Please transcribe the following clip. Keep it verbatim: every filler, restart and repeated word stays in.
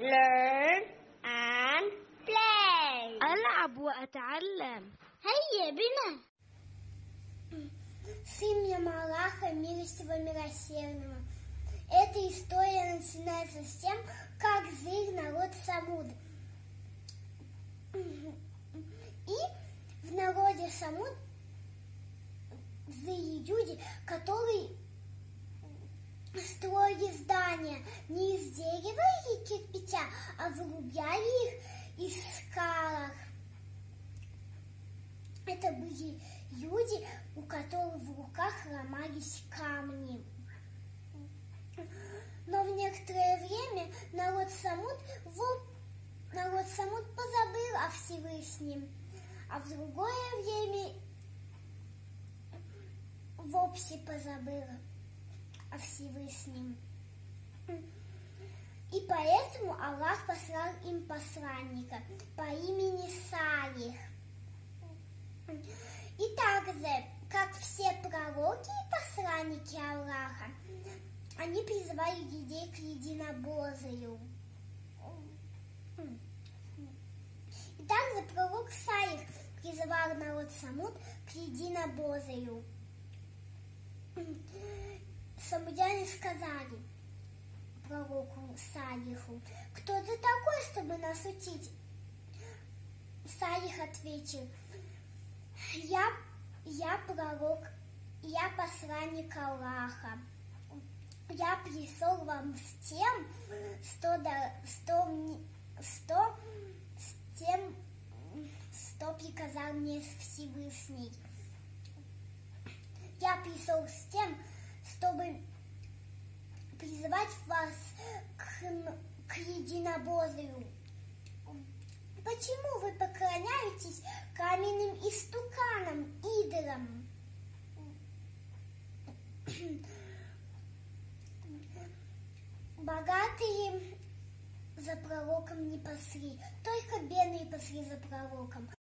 learn and play. ألعب وأتعلم. هيا بنا. С именем Аллаха, милостивого, милосердного. Эта история начинается с тем, как зверь народ Самуд. И в народе Самуд злые люди, которые строили здания не из дерева и кирпича, а вырубляли их из скалах. Это были люди, у которых в руках ломались камни. Но в некоторое время народ Самуд, народ Самуд позабыл о Всевышнем, а в другое время вовсе позабыл о Всевышнем. И поэтому Аллах послал им посланника по имени Салих. И также, как все пророки и посланники Аллаха, они призывали людей к единобожию. И также пророк Салих призывал народ Самуд к единобожию. Самудяне сказали пророку Салиху: «Кто ты такой, чтобы нас учить?» Салих ответил: Я, я пророк, я посланник Аллаха. Я пришел вам с тем, что, да, что, что, с тем, что приказал мне Всевышний. Я пришел с тем, чтобы призывать вас к, к единобожию. Почему вы поклоняетесь каменным истуканам, идолам? Богатые за пророком не пошли, только бедные пошли за пророком.